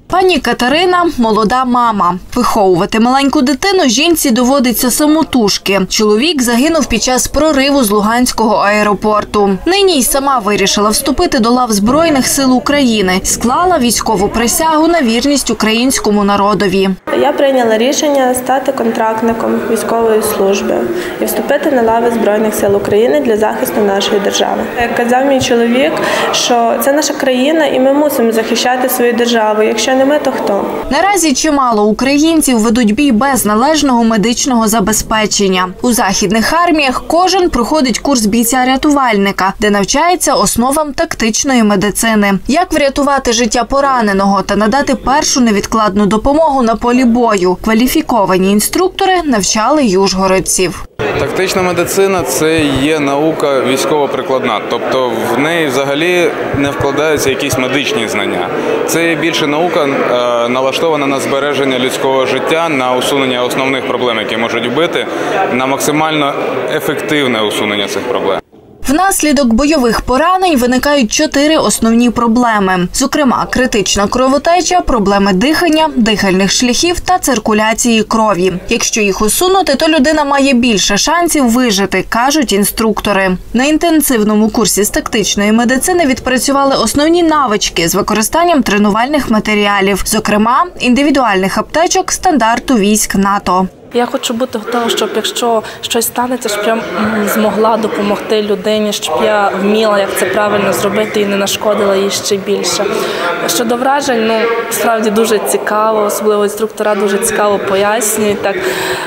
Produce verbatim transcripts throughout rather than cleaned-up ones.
Пані Катерина – молода мама. Виховувати маленьку дитину жінці доводиться самотужки. Чоловік загинув під час прориву з Луганського аеропорту. Нині й сама вирішила вступити до лав Збройних сил України. Склала військову присягу на вірність українському народові. Я прийняла рішення стати контрактником військової служби і вступити на лави Збройних сил України для захисту нашої держави. Як казав мій чоловік, що це наша країна і ми мусимо захищати свою державу. Якщо не ми, то хто? Наразі чимало українців ведуть бій без належного медичного забезпечення. У західних арміях кожен проходить курс бійця-рятувальника, де навчається основам тактичної медицини. Як врятувати життя пораненого та надати першу невідкладну допомогу на полі бою. Кваліфіковані інструктори навчали южгородців. Тактична медицина – це є наука військово-прикладна, тобто в неї взагалі не вкладаються якісь медичні знання. Це більше наука, налаштована на збереження людського життя, на усунення основних проблем, які можуть вбити, на максимально ефективне усунення цих проблем. Внаслідок бойових поранень виникають чотири основні проблеми. Зокрема, критична кровотеча, проблеми дихання, дихальних шляхів та циркуляції крові. Якщо їх усунути, то людина має більше шансів вижити, кажуть інструктори. На інтенсивному курсі з тактичної медицини відпрацювали основні навички з використанням тренувальних матеріалів, зокрема, індивідуальних аптечок стандарту військ НАТО. Я хочу бути готова, щоб якщо щось станеться, щоб я змогла допомогти людині, щоб я вміла, як це правильно зробити і не нашкодила їй ще більше. Щодо вражень, ну, справді дуже цікаво, особливо інструктора дуже цікаво пояснюють, так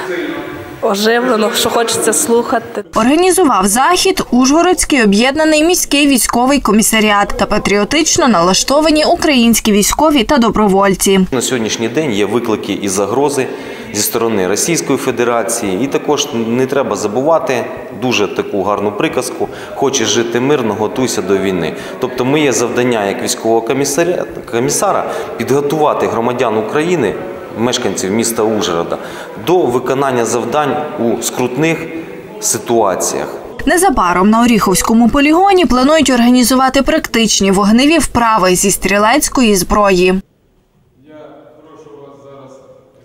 оживлено, що хочеться слухати. Організував захід Ужгородський об'єднаний міський військовий комісаріат та патріотично налаштовані українські військові та добровольці. На сьогоднішній день є виклики і загрози зі сторони Російської Федерації. І також не треба забувати дуже таку гарну приказку «Хочеш жити мирно, готуйся до війни». Тобто моє завдання як військового комісара підготувати громадян України, мешканців міста Ужгорода, до виконання завдань у скрутних ситуаціях. Незабаром на Оріховському полігоні планують організувати практичні вогневі вправи зі стрілецької зброї.